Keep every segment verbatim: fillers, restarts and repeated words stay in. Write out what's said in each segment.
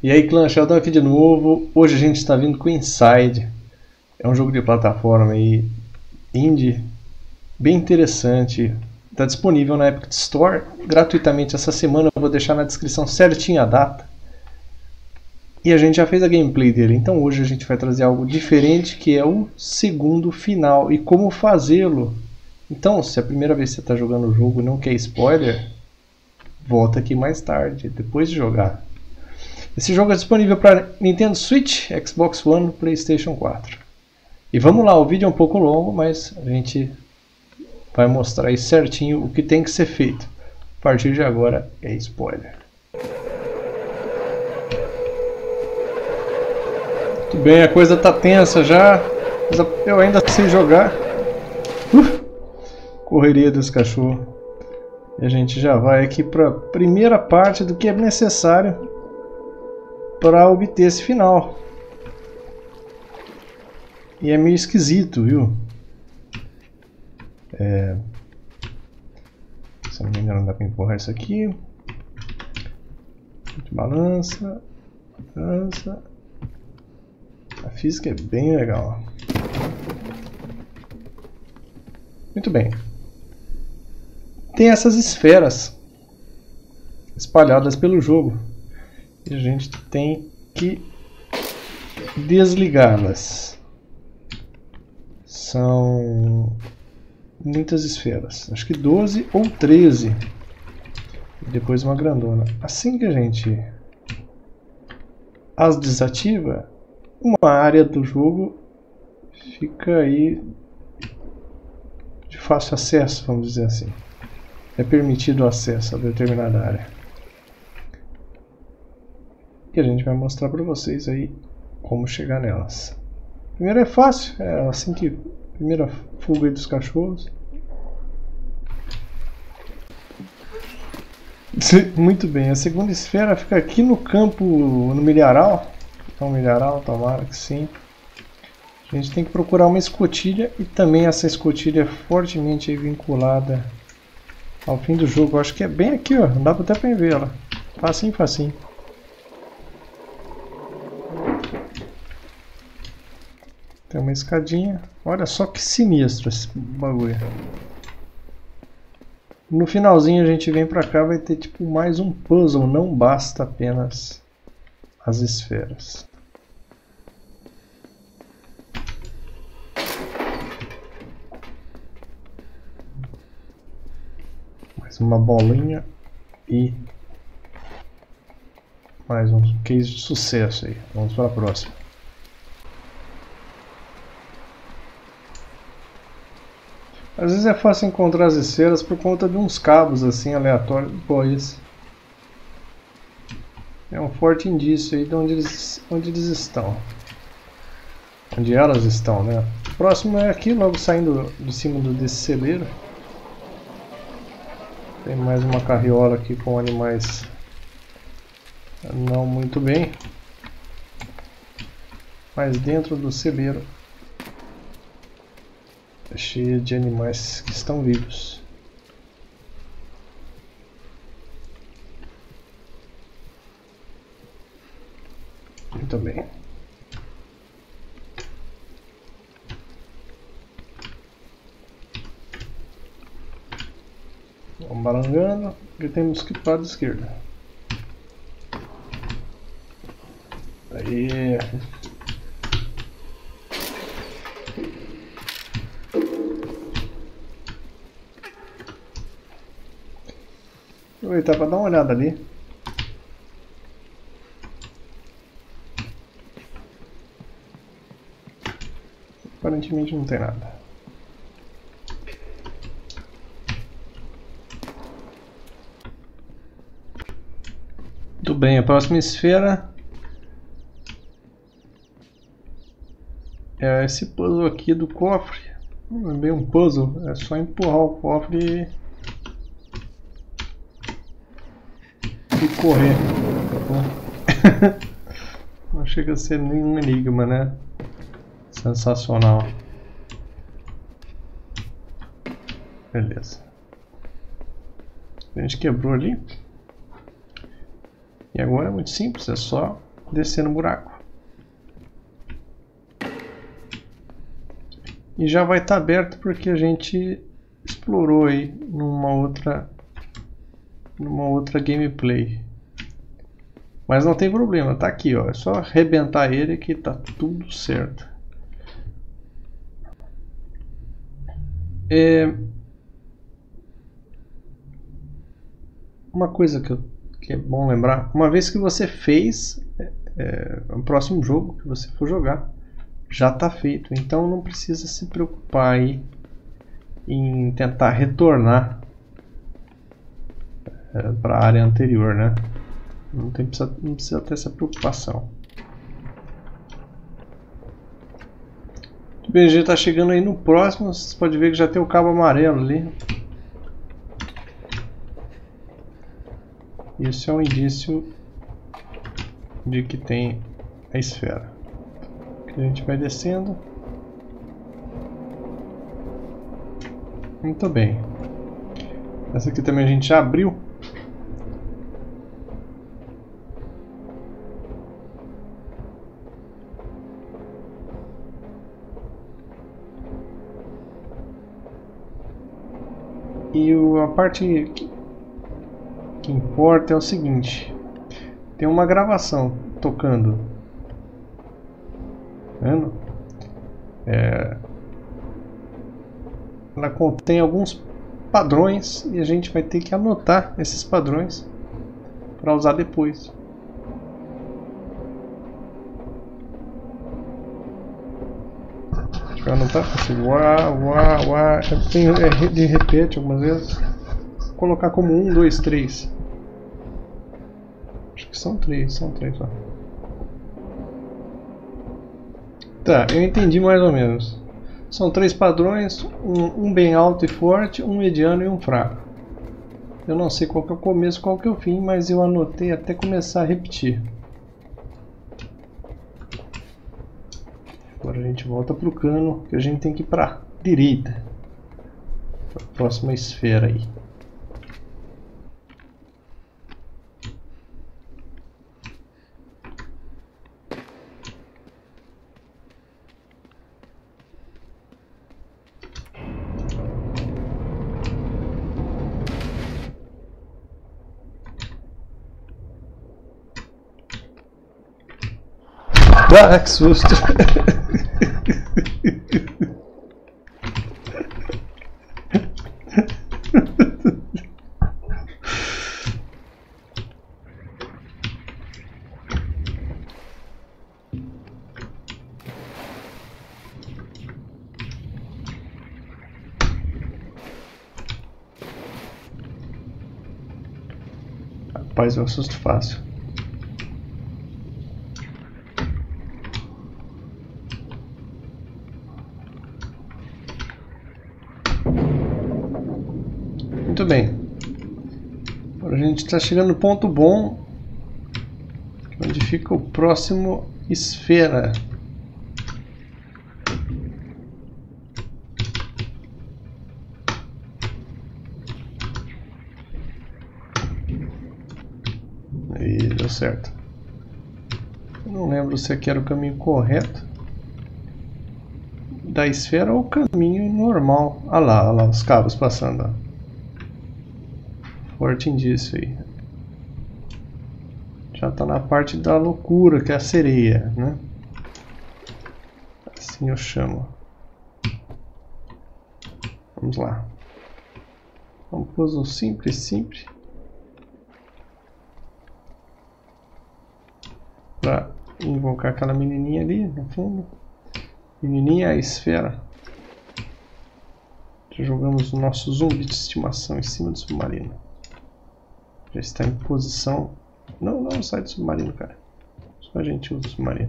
E aí, clã, Sheldon aqui de novo. Hoje a gente está vindo com Inside. É um jogo de plataforma aí, indie, bem interessante. Está disponível na Epic Store gratuitamente essa semana. Eu vou deixar na descrição certinho a data. E a gente já fez a gameplay dele. Então hoje a gente vai trazer algo diferente, que é o segundo final e como fazê-lo. Então, se é a primeira vez que você está jogando o jogo e não quer spoiler, volta aqui mais tarde, depois de jogar. Esse jogo é disponível para Nintendo Switch, Xbox One, PlayStation quatro. E vamos lá, o vídeo é um pouco longo, mas a gente vai mostrar aí certinho o que tem que ser feito. A partir de agora é spoiler. Muito bem, a coisa tá tensa já, mas eu ainda sei jogar. Uh, correria dos cachorros. E a gente já vai aqui para a primeira parte do que é necessário para obter esse final. E é meio esquisito, viu? É... Se não me engano, dá para empurrar isso aqui. A gente balança, balança. A física é bem legal. Muito bem. Tem essas esferas espalhadas pelo jogo. E a gente tem que desligá-las. São muitas esferas. Acho que doze ou treze. E depois uma grandona. Assim que a gente as desativa, uma área do jogo fica aí de fácil acesso, vamos dizer assim. É permitido o acesso a determinada área. E a gente vai mostrar para vocês aí como chegar nelas. Primeiro é fácil, é assim que primeira fuga aí dos cachorros. Muito bem, a segunda esfera fica aqui no campo, no milharal. Então milharal, tomara que sim. A gente tem que procurar uma escotilha e também essa escotilha é fortemente aí vinculada ao fim do jogo. Eu acho que é bem aqui, ó. Não dá até para ver ela. Facinho, facinho. Tem uma escadinha. Olha só que sinistro esse bagulho. No finalzinho a gente vem pra cá, vai ter tipo mais um puzzle. Não basta apenas as esferas. Mais uma bolinha e mais um case de sucesso aí. Vamos para a próxima. Às vezes é fácil encontrar as esferas por conta de uns cabos assim aleatórios. Pô, esse é um forte indício aí de onde eles, onde eles estão. Onde elas estão, né? O próximo é aqui, logo saindo de cima do, desse celeiro. Tem mais uma carriola aqui com animais não muito bem. Mas dentro do celeiro é cheio de animais que estão vivos. Muito bem. Vamos balangando e temos que ir para a esquerda. Aí. Aproveitar para dar uma olhada ali. Aparentemente não tem nada. Muito bem, a próxima esfera é esse puzzle aqui do cofre. Não é bem um puzzle, é só empurrar o cofre e correr. Não chega a ser nenhum enigma, né? Sensacional. Beleza. A gente quebrou ali. E agora é muito simples, é só descer no buraco. E já vai estar aberto porque a gente explorou aí numa outra, numa outra gameplay. Mas não tem problema, tá aqui, ó. É só arrebentar ele que tá tudo certo. É... Uma coisa que, eu, que é bom lembrar, uma vez que você fez é, é, o próximo jogo que você for jogar, já está feito. Então não precisa se preocupar aí em tentar retornar é, para a área anterior, né? Não, tem, não precisa ter essa preocupação. O B G está chegando aí no próximo. Você pode ver que já tem o cabo amarelo ali. Isso é um indício de que tem a esfera. Aqui a gente vai descendo. Muito bem. Essa aqui também a gente já abriu. E a parte que, que importa é o seguinte: tem uma gravação tocando, tá vendo? É, ela contém alguns padrões e a gente vai ter que anotar esses padrões para usar depois. Vai anotar assim, uá, uá, uá. Tem, é, de repete algumas vezes. Vou colocar como um, dois, três. Acho que são três, são três só. Tá, eu entendi mais ou menos. São três padrões, um, um bem alto e forte, um mediano e um fraco. Eu não sei qual que é o começo, qual que é o fim, mas eu anotei até começar a repetir. Agora a gente volta para o cano, que a gente tem que ir para a direita. Para a próxima esfera aí. Ah, que susto! Rapaz, é um susto fácil. Muito bem. Agora a gente está chegando no ponto bom, onde fica o próximo esfera. Aí, deu certo. Eu não lembro se aqui era o caminho correto da esfera ou o caminho normal. Ah lá, olha lá os cabos passando. Ó. Forte indício aí. Já está na parte da loucura, que é a sereia, né? Assim eu chamo. Vamos lá. Vamos para o simples, simples. Para invocar aquela menininha ali no fundo. Menininha, a esfera. Já jogamos o nosso zumbi de estimação em cima do submarino. Já está em posição. Não, não sai do submarino, cara. Só a gente usa o submarino.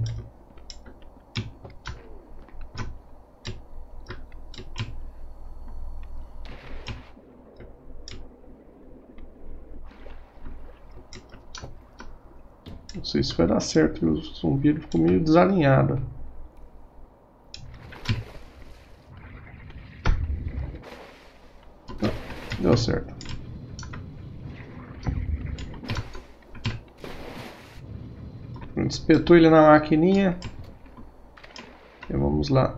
Não sei se vai dar certo. O zumbi ficou meio desalinhado. Deu certo. gente espetou ele na maquininha. E vamos lá.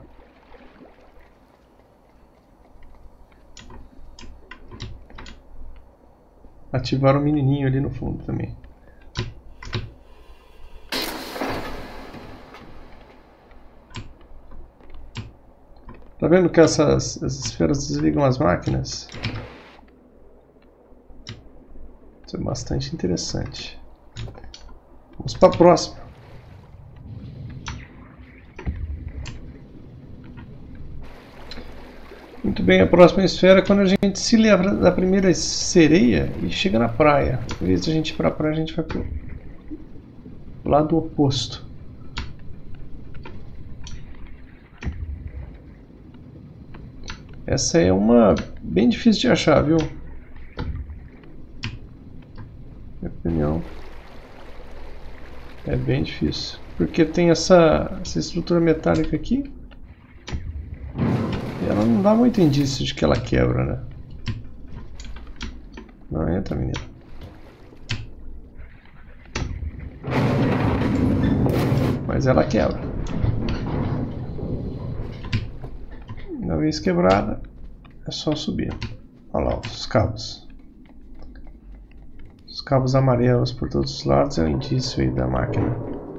Ativar o menininho ali no fundo também. Tá vendo que essas, essas esferas desligam as máquinas? Isso é bastante interessante. Vamos para a próxima. Muito bem, a próxima esfera é quando a gente se livra da primeira sereia e chega na praia. Em vez de a gente ir para a praia, a gente vai para o lado oposto. Essa é uma bem difícil de achar, viu? Minha opinião. É bem difícil. Porque tem essa, essa estrutura metálica aqui. E ela não dá muito indício de que ela quebra, né? Não entra, menina. Mas ela quebra. Uma vez quebrada, é só subir. Olha lá os cabos. Os cabos amarelos por todos os lados é o indício aí da máquina.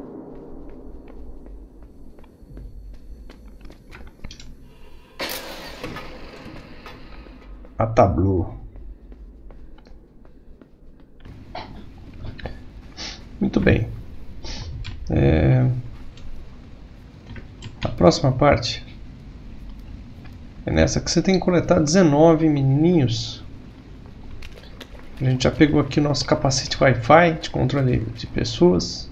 A tablu. Muito bem. É... A próxima parte é nessa que você tem que coletar dezenove menininhos. A gente já pegou aqui o nosso capacete Wi-Fi de controle de pessoas.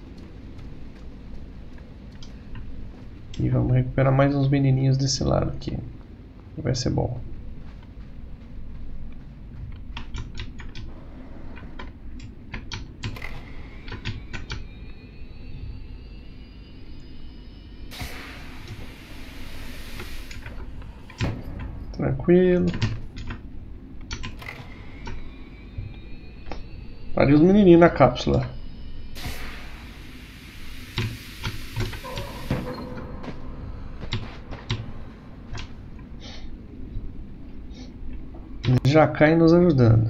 E vamos recuperar mais uns menininhos desse lado aqui. Vai ser bom. Tranquilo. Ali os menininhos na cápsula. Já caem nos ajudando.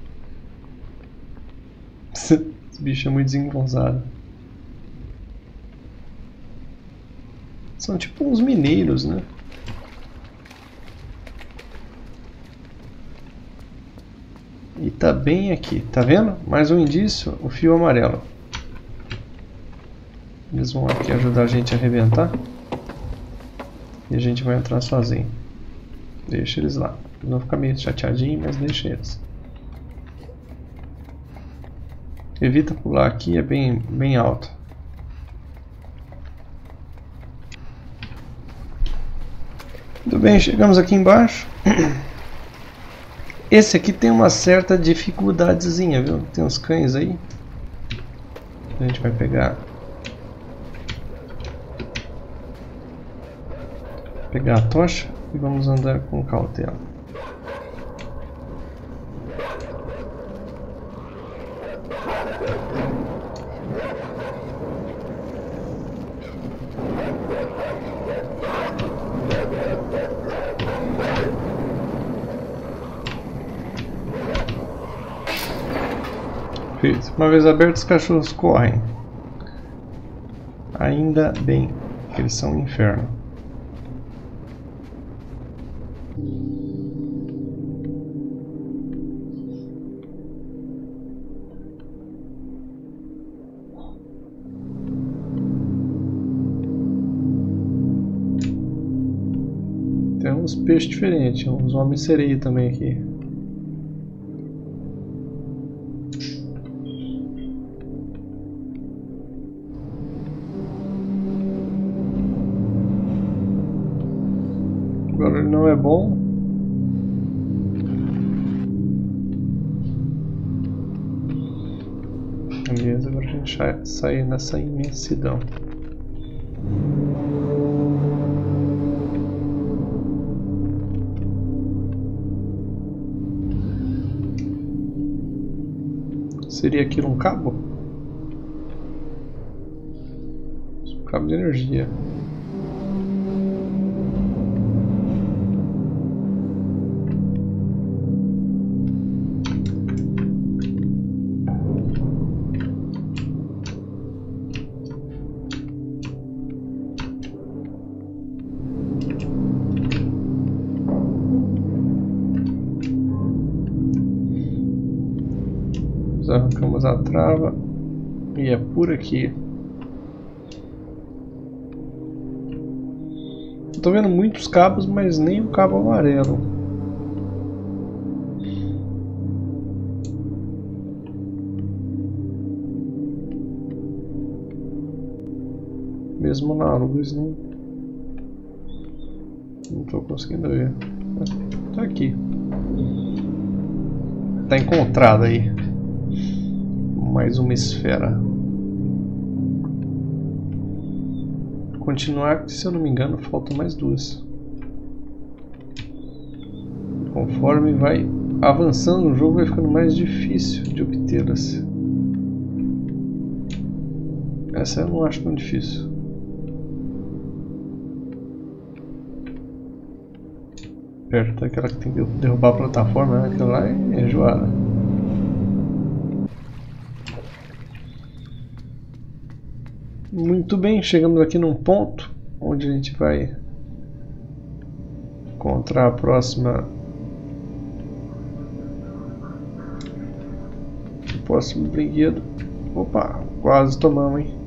Esse bicho é muito desengonçado. São tipo uns mineiros, né? E tá bem aqui, tá vendo? Mais um indício, o fio amarelo. Eles vão aqui ajudar a gente a arrebentar. E a gente vai entrar sozinho. Deixa eles lá. Eles vão ficar meio chateadinhos, mas deixa eles. Evita pular aqui, é bem, bem alto. Muito bem, chegamos aqui embaixo. Esse aqui tem uma certa dificuldadezinha, viu? Tem uns cães aí. A gente vai pegar. Pegar a tocha e vamos andar com cautela. Uma vez abertos, os cachorros correm. Ainda bem que eles são um inferno. Tem uns peixes diferentes, uns homens-sereia também aqui. Agora ele não é bom. Beleza, agora a gente vai sair nessa imensidão. Seria aquilo um cabo? Cabo de energia. Arrancamos a trava e é por aqui. Estou vendo muitos cabos, mas nem o cabo amarelo. Mesmo na luz, não não estou conseguindo ver. Está aqui. Está encontrado aí. Mais uma esfera. Continuar, se eu não me engano, faltam mais duas. Conforme vai avançando, o jogo vai ficando mais difícil de obtê-las. Essa eu não acho tão difícil. Perto daquela que tem que derrubar a plataforma, né? Aquela lá é enjoada. Muito bem, chegamos aqui num ponto onde a gente vai encontrar a próxima o próximo brinquedo. Opa, quase tomamos, hein?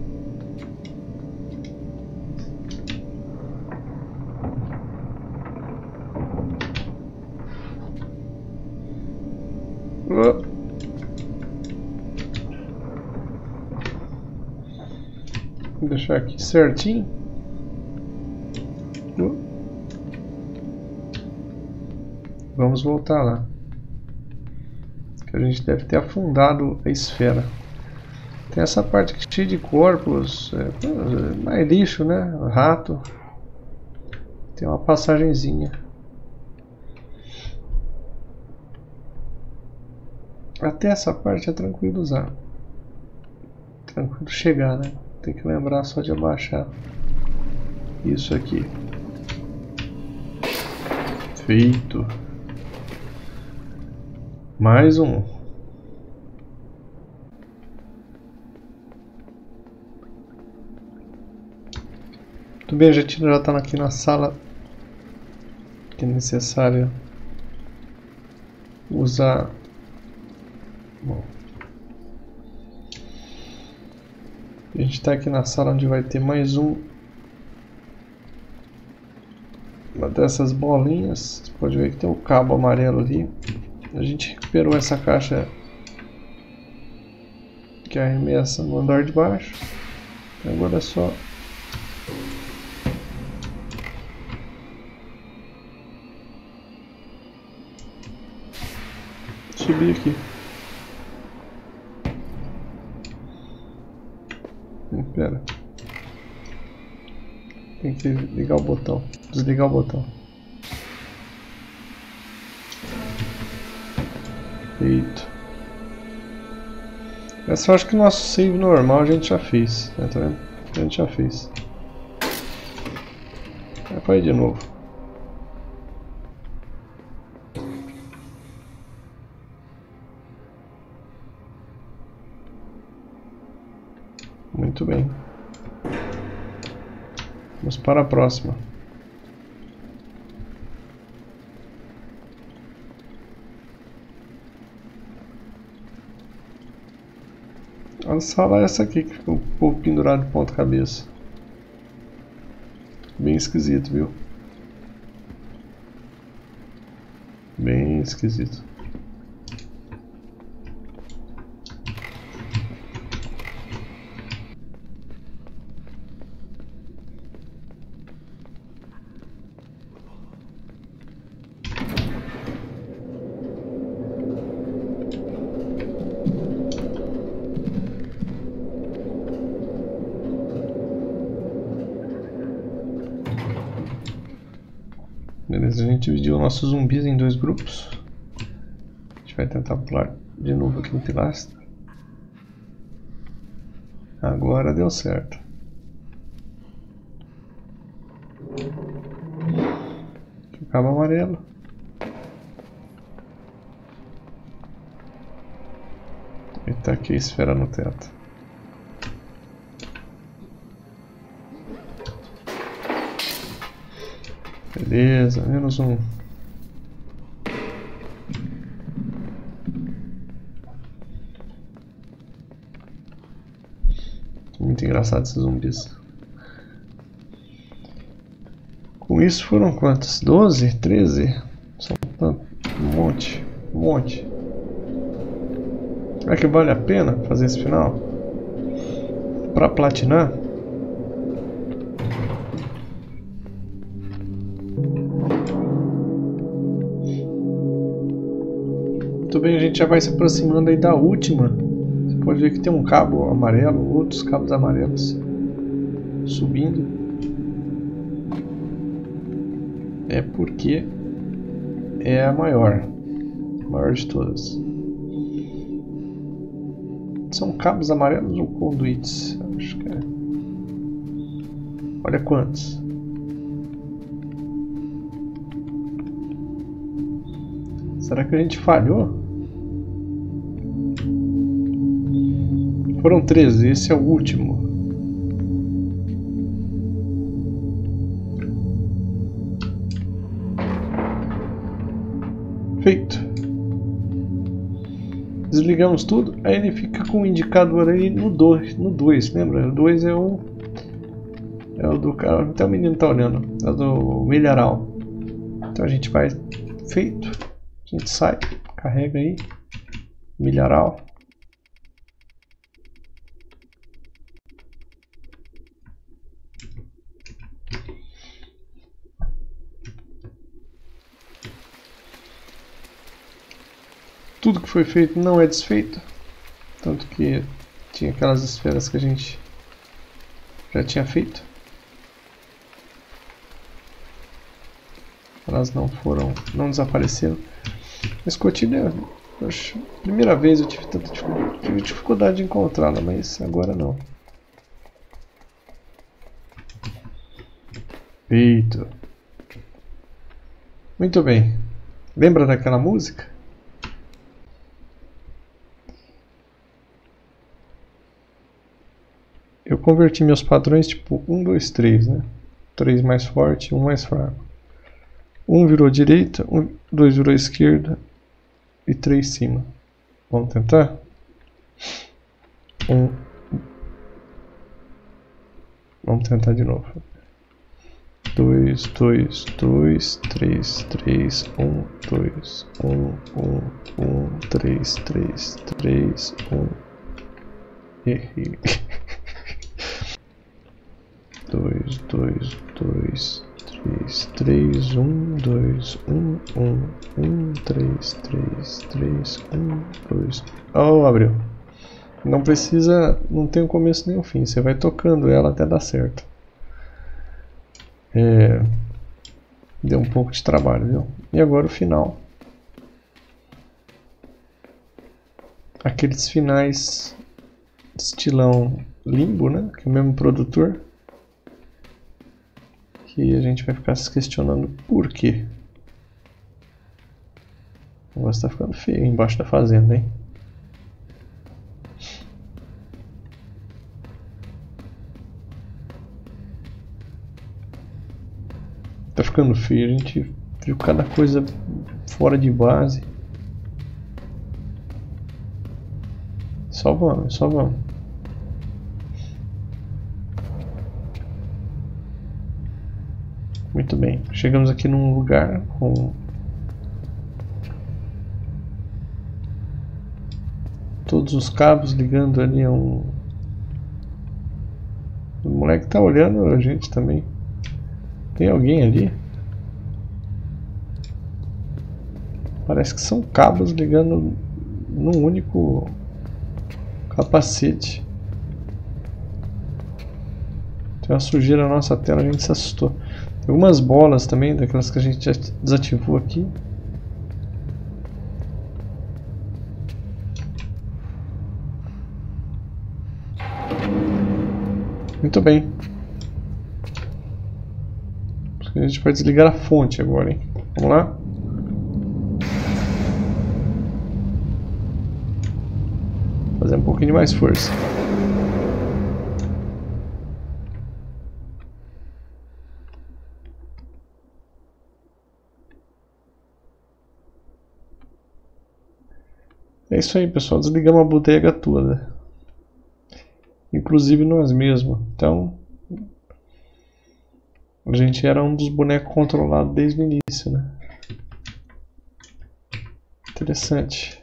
Oh. Vou deixar aqui certinho. Uh. Vamos voltar lá. Que a gente deve ter afundado a esfera. Tem essa parte aqui cheia de corpos. É, mais lixo, né? Rato. Tem uma passagenzinha. Até essa parte é tranquilo usar. Tranquilo chegar, né? Tem que lembrar só de abaixar isso aqui. Feito. Mais um. Muito bem, a gente já está aqui na sala que é necessário usar. Bom. A gente está aqui na sala onde vai ter mais um uma dessas bolinhas. Você pode ver que tem o cabo amarelo ali. A gente recuperou essa caixa que arremessa no andar de baixo. Agora é só subir aqui. Espera. Tem que ligar o botão. Desligar o botão. Feito. Essa eu acho que nosso save normal a gente já fez. Né? Tá vendo? A gente já fez. É pra ir de novo. Muito bem. Vamos para a próxima. A sala é essa aqui que ficou um pouco pendurado de ponta cabeça. Bem esquisito, viu? Bem esquisito. Beleza, a gente dividiu nossos zumbis em dois grupos. A gente vai tentar pular de novo aqui no pilastra. Agora deu certo. Cabo amarelo. E tá aqui a esfera no teto. Beleza, menos um. Muito engraçado esses zumbis. Com isso foram quantos? doze? treze? São tanto, um monte, um monte. Será que vale a pena fazer esse final? Pra platinar? Muito bem, a gente já vai se aproximando aí da última. Você pode ver que tem um cabo amarelo, outros cabos amarelos subindo. É porque é a maior, a maior de todas. São cabos amarelos ou conduítes? Acho que é. Olha quantos. Será que a gente falhou? Foram treze, esse é o último. Feito. Desligamos tudo, aí ele fica com o indicador aí no dois, no dois, lembra? O dois é o é o do cara, até o menino tá olhando, é o do milharal. Então a gente vai feito, a gente sai, carrega aí milharal. Tudo que foi feito não é desfeito, tanto que tinha aquelas esferas que a gente já tinha feito. Elas não foram, não desapareceram. A escotilha, acho, primeira vez eu tive tanta dificuldade, tive dificuldade de encontrá-la, mas agora não. Feito. Muito bem. Lembra daquela música? Eu converti meus padrões tipo um, dois, três, né? três mais forte, um mais fraco. um virou direita, dois virou esquerda e três cima. Vamos tentar? um. Vamos tentar de novo. dois, dois, dois, três, três, um, dois, um, um, um, três, três, três, um. Errei. dois, dois, dois, três, três, um, dois, um, um, um, três, três, três, um, dois. Oh, abriu. Não precisa, não tem o começo nem o fim, você vai tocando ela até dar certo. É, deu um pouco de trabalho, viu? E agora o final. Aqueles finais estilão Limbo, né? Que é o mesmo produtor. Que a gente vai ficar se questionando por quê. O negócio tá ficando feio embaixo da fazenda, hein? Tá ficando feio, a gente viu cada coisa fora de base. Só vamos, só vamos. Muito bem, chegamos aqui num lugar com todos os cabos ligando ali a um... O moleque tá olhando a gente também. Tem alguém ali? Parece que são cabos ligando num único capacete. Tem uma sujeira na nossa tela, a gente se assustou. Tem algumas bolas também, daquelas que a gente já desativou aqui. Muito bem. A gente vai desligar a fonte agora, hein? Vamos lá? Fazer um pouquinho de mais força. É isso aí, pessoal. Desligamos a bodega toda. Inclusive nós mesmos. Então, a gente era um dos bonecos controlados desde o início, né? Interessante.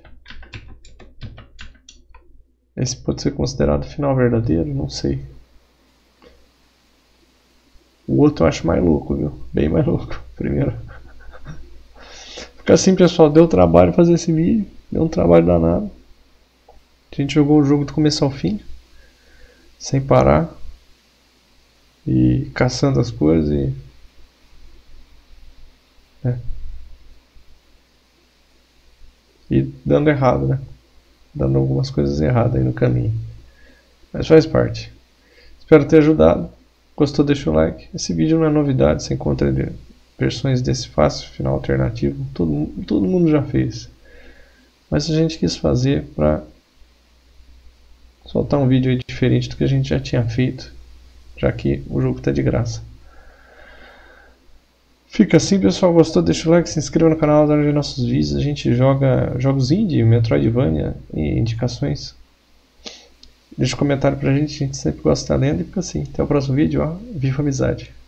Esse pode ser considerado o final verdadeiro? Não sei. O outro eu acho mais louco, viu? Bem mais louco. Primeiro. Fica assim, pessoal. Deu trabalho fazer esse vídeo. Deu um trabalho danado. A gente jogou o jogo do começo ao fim. Sem parar. E caçando as coisas e... É. E dando errado, né? Dando algumas coisas erradas aí no caminho. Mas faz parte. Espero ter ajudado. Gostou, deixa o like. Esse vídeo não é novidade, você encontra versões desse fácil final alternativo. Todo, todo mundo já fez. Mas a gente quis fazer para soltar um vídeo aí diferente do que a gente já tinha feito, já que o jogo está de graça. Fica assim, pessoal. Gostou? Deixa o like, se inscreva no canal, adora ver nossos vídeos. A gente joga jogos indie, Metroidvania e indicações. Deixa um comentário pra gente, a gente sempre gosta da lenda. E fica assim. Até o próximo vídeo, ó. Viva a amizade!